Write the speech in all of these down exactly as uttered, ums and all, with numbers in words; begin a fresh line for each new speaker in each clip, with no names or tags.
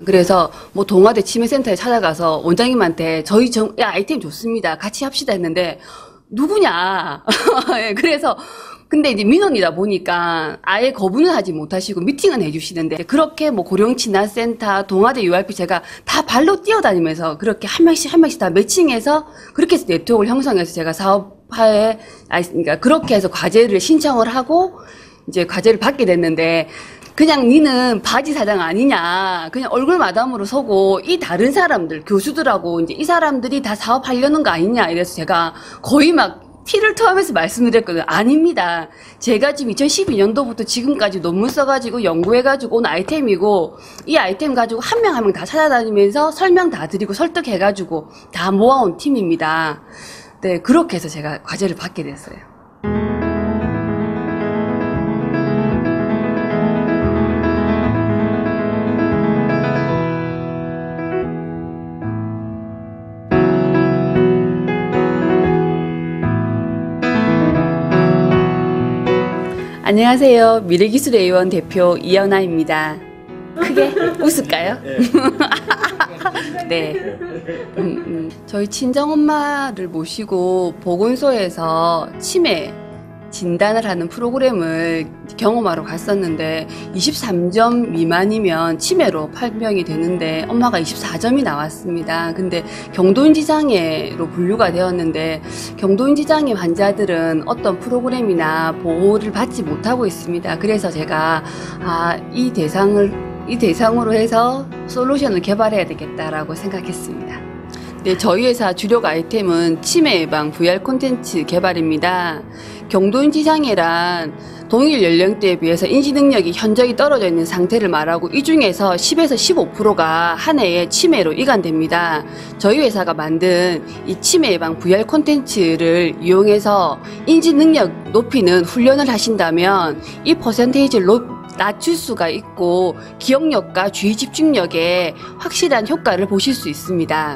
그래서 뭐 동아대 치매센터에 찾아가서 원장님한테 저희 정, 야, 아이템 좋습니다. 같이 합시다 했는데 누구냐. 예, 그래서 근데 이제 민원이다 보니까 아예 거부는 하지 못하시고 미팅은 해주시는데 그렇게 뭐 고령친화센터, 동아대 유알피 제가 다 발로 뛰어다니면서 그렇게 한 명씩 한 명씩 다 매칭해서 그렇게 해서 네트워크를 형성해서 제가 사업화에 그러니까 그렇게 해서 과제를 신청을 하고 이제 과제를 받게 됐는데 그냥 니는 바지 사장 아니냐. 그냥 얼굴 마담으로 서고 이 다른 사람들, 교수들하고 이제 이 사람들이 다 사업하려는 거 아니냐. 이래서 제가 거의 막 티를 토하면서 말씀드렸거든요. 아닙니다. 제가 지금 이천십이 년도부터 지금까지 논문 써가지고 연구해가지고 온 아이템이고 이 아이템 가지고 한 명 한 명 다 찾아다니면서 설명 다 드리고 설득해가지고 다 모아온 팀입니다. 네, 그렇게 해서 제가 과제를 받게 됐어요. 안녕하세요. 미래기술의원 대표 이연아입니다. 크게 웃을까요? 네. 음, 음. 저희 친정엄마를 모시고 보건소에서 치매 진단을 하는 프로그램을 경험하러 갔었는데 이십삼 점 미만이면 치매로 판명이 되는데 엄마가 이십사 점이 나왔습니다. 근데 경도인지장애로 분류가 되었는데 경도인지장애 환자들은 어떤 프로그램이나 보호를 받지 못하고 있습니다. 그래서 제가 아, 이 대상을 이 대상으로 해서 솔루션을 개발해야 되겠다라고 생각했습니다. 네, 저희 회사 주력 아이템은 치매 예방 브이알 콘텐츠 개발입니다. 경도인지장애란 동일 연령대에 비해서 인지 능력이 현저히 떨어져 있는 상태를 말하고 이 중에서 십에서 십오 퍼센트가 한 해에 치매로 이관됩니다. 저희 회사가 만든 이 치매 예방 브이알 콘텐츠를 이용해서 인지 능력 높이는 훈련을 하신다면 이 퍼센테이지를 높 낮출 수가 있고 기억력과 주의 집중력에 확실한 효과를 보실 수 있습니다.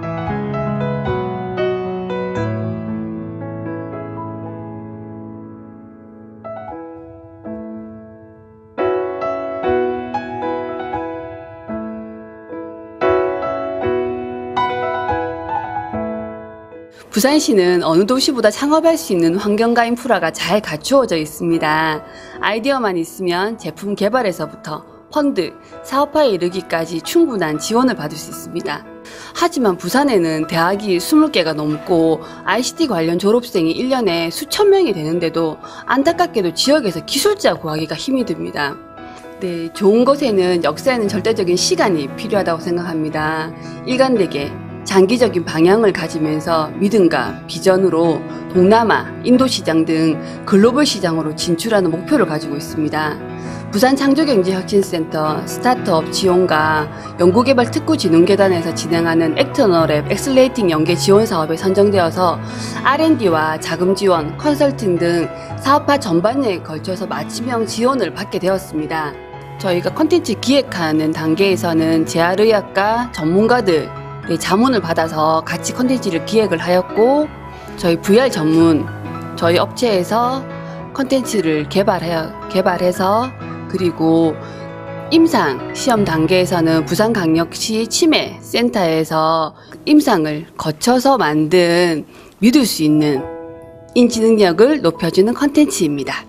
부산시는 어느 도시보다 창업할 수 있는 환경과 인프라가 잘 갖추어져 있습니다. 아이디어만 있으면 제품 개발에서부터 펀드, 사업화에 이르기까지 충분한 지원을 받을 수 있습니다. 하지만 부산에는 대학이 이십 개가 넘고 아이씨티 관련 졸업생이 일 년에 수천 명이 되는데도 안타깝게도 지역에서 기술자 구하기가 힘이 듭니다. 네, 좋은 것에는 역사에는 절대적인 시간이 필요하다고 생각합니다. 일관되게 장기적인 방향을 가지면서 믿음과 비전으로 동남아, 인도 시장 등 글로벌 시장으로 진출하는 목표를 가지고 있습니다. 부산창조경제혁신센터 스타트업 지원과 연구개발특구진흥재단에서 진행하는 엑터널앱 엑셀레이팅 연계 지원 사업에 선정되어서 알앤디와 자금 지원, 컨설팅 등 사업화 전반에 걸쳐서 맞춤형 지원을 받게 되었습니다. 저희가 콘텐츠 기획하는 단계에서는 재활의학과 전문가들 자문을 받아서 같이 콘텐츠를 기획을 하였고 저희 브이알 전문 저희 업체에서 콘텐츠를 개발해, 개발해서 그리고 임상 시험 단계에서는 부산광역시 치매 센터에서 임상을 거쳐서 만든 믿을 수 있는 인지 능력을 높여주는 콘텐츠입니다.